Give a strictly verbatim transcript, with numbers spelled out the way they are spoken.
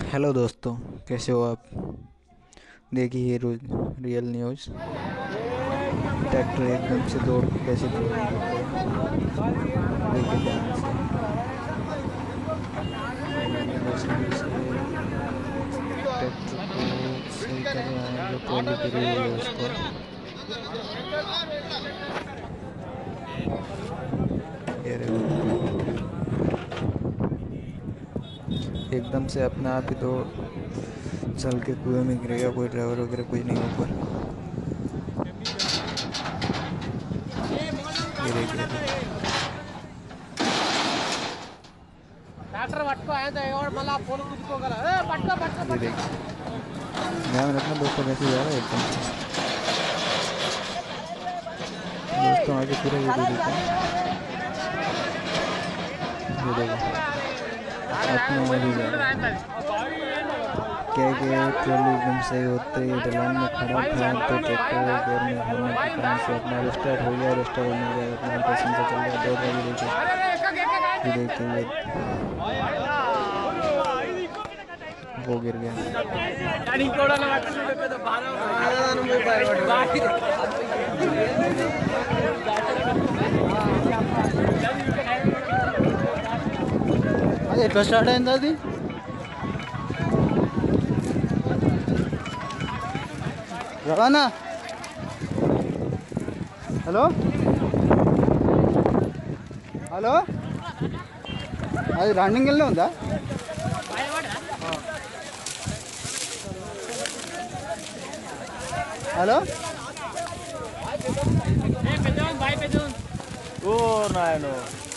Hello दोस्तों, कैसे हो आप। देखिए रोज रियल न्यूज़। ट्रैक्टर एकदम से दौड़ के कैसे कुएं में गिर गया। देखिए ध्यान से। ये जेसीबी से ट्रैक्टर को सही कर रहा है, जो ट्रॉली गिरी हुई है उसको। ये देखो, एकदम से अपने आप ही दौड़ चल के कुएं में गिर गया। कोई ड्राइवर वगैरह कुछ नहीं ऊपर। ये देखिए, ట్రాక్టర్ పట్టుకో ఆయన ఎవడు మళ్ళా ఫోన్ కుదుకోగల ఏ పట్టుకో పట్టుకో ये देखिए। ध्यान रखना दोस्तों, कैसे जा रहा है एकदम से। दोस्तों आगे पूरा वीडियो देखो। ये देखो, अपने आप ही जा रहा है। क्या कि ट्रॉली एकदम सही होते ही ढलान में खड़ा था, तो ट्रैक्टर गेयर में होने के कारण से अपना स्टार्ट हो गया। स्टार्ट होने के बाद अपना पैसेंजर से चल गया। दौड़ रहा है। ये देखिए, ये देखिए, ये वो गिर गया। అదే ఎట్లా స్టార్ట్ అయింది అది రవాణా హలో హలో అది రన్నింగ్ వెళ్ళే ఉందా హలో ఓ నాయనో